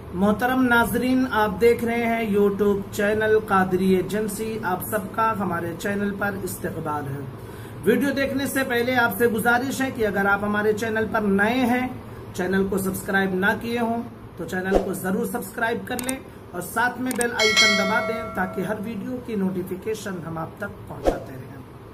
मोहतरम नाजरीन, आप देख रहे हैं यूट्यूब चैनल कादरी एजेंसी। आप सबका हमारे चैनल पर इस्तकबाल है। वीडियो देखने से पहले आपसे गुजारिश है कि अगर आप हमारे चैनल पर नए हैं, चैनल को सब्सक्राइब ना किए हों तो चैनल को जरूर सब्सक्राइब कर लें और साथ में बेल आइकन दबा दें ताकि हर वीडियो की नोटिफिकेशन हम आप तक पहुंचाते रहें।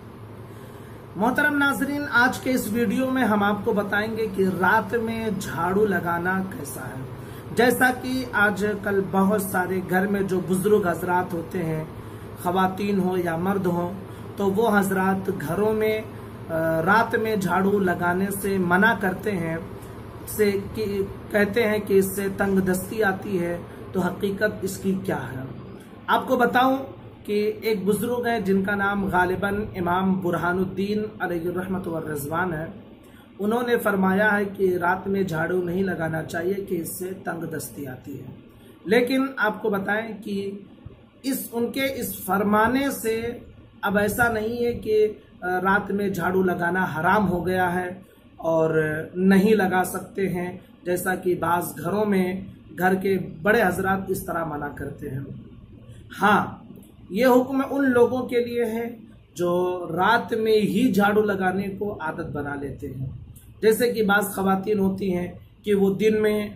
मोहतरम नाजरीन, आज के इस वीडियो में हम आपको बताएंगे कि रात में झाड़ू लगाना कैसा है। जैसा कि आजकल बहुत सारे घर में जो बुजुर्ग हजरात होते हैं, खवातीन हो या मर्द हो, तो वो हजरात घरों में रात में झाड़ू लगाने से मना करते हैं, से कि कहते हैं कि इससे तंगदस्ती आती है। तो हकीकत इसकी क्या है आपको बताऊं कि एक बुजुर्ग है जिनका नाम गालिबन इमाम बुरहानुद्दीन अलैहिर्रहमत व रिज़वान है। उन्होंने फरमाया है कि रात में झाड़ू नहीं लगाना चाहिए कि इससे तंगदस्ती आती है। लेकिन आपको बताएं कि उनके इस फरमाने से अब ऐसा नहीं है कि रात में झाड़ू लगाना हराम हो गया है और नहीं लगा सकते हैं, जैसा कि बाज़ घरों में घर के बड़े हजरात इस तरह मना करते हैं। हाँ, ये हुक्म उन लोगों के लिए है जो रात में ही झाड़ू लगाने को आदत बना लेते हैं। जैसे कि बाज़ ख़वातीन होती हैं कि वो दिन में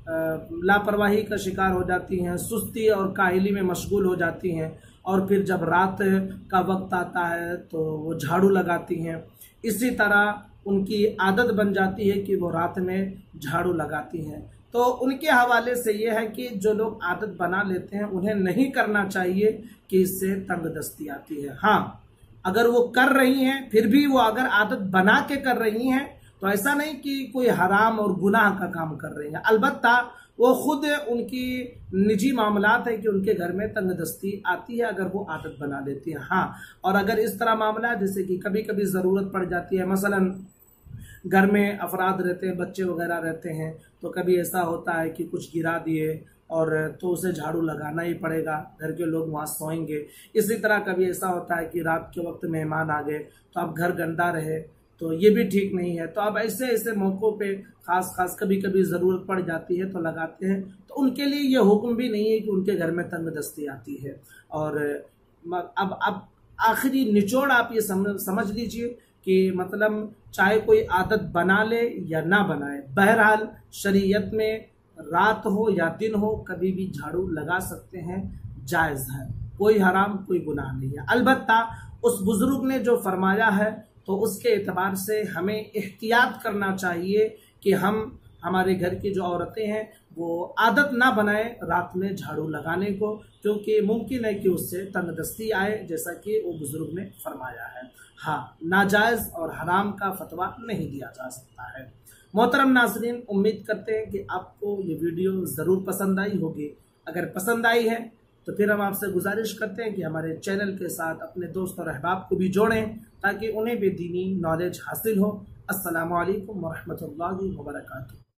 लापरवाही का शिकार हो जाती हैं, सुस्ती और काहली में मशगूल हो जाती हैं और फिर जब रात का वक्त आता है तो वो झाड़ू लगाती हैं। इसी तरह उनकी आदत बन जाती है कि वो रात में झाड़ू लगाती हैं। तो उनके हवाले से ये है कि जो लोग आदत बना लेते हैं उन्हें नहीं करना चाहिए कि इससे तंगदस्ती आती है। हाँ, अगर वो कर रही हैं फिर भी वो अगर आदत बना के कर रही हैं तो ऐसा नहीं कि कोई हराम और गुनाह का काम कर रही हैं। अलबत्ता वो खुद उनकी निजी मामलात है कि उनके घर में तंगदस्ती आती है अगर वो आदत बना लेती है। हाँ, और अगर इस तरह मामला जैसे कि कभी कभी ज़रूरत पड़ जाती है, मसलन घर में अफराद रहते हैं, बच्चे वगैरह रहते हैं, तो कभी ऐसा होता है कि कुछ गिरा दिए और तो उसे झाड़ू लगाना ही पड़ेगा, घर के लोग वहाँ सोएंगे। इसी तरह कभी ऐसा होता है कि रात के वक्त मेहमान आ गए तो अब घर गंदा रहे तो ये भी ठीक नहीं है। तो अब ऐसे ऐसे मौक़ों पे खास कभी कभी ज़रूरत पड़ जाती है तो लगाते हैं। तो उनके लिए ये हुक्म भी नहीं है कि उनके घर में तंगदस्ती आती है। और अब आखिरी निचोड़ आप ये समझ लीजिए कि मतलब चाहे कोई आदत बना ले या ना बनाए, बहरहाल शरीयत में रात हो या दिन हो कभी भी झाड़ू लगा सकते हैं, जायज़ है, कोई हराम कोई गुनाह नहीं है। अलबत्ता उस बुजुर्ग ने जो फरमाया है तो उसके एतबार से हमें एहतियात करना चाहिए कि हमारे घर की जो औरतें हैं वो आदत ना बनाए रात में झाड़ू लगाने को, क्योंकि मुमकिन है कि उससे तंगदस्ती आए, जैसा कि वो बुजुर्ग ने फरमाया है। हाँ, नाजायज़ और हराम का फतवा नहीं दिया जा सकता है। मोहतरम नाज़रीन, उम्मीद करते हैं कि आपको ये वीडियो ज़रूर पसंद आई होगी। अगर पसंद आई है तो फिर हम आपसे गुजारिश करते हैं कि हमारे चैनल के साथ अपने दोस्त और अहबाब को भी जोड़ें ताकि उन्हें भी दीनी नॉलेज हासिल हो। अस्सलामु अलैकुम व रहमतुल्लाहि व बरकातुहू।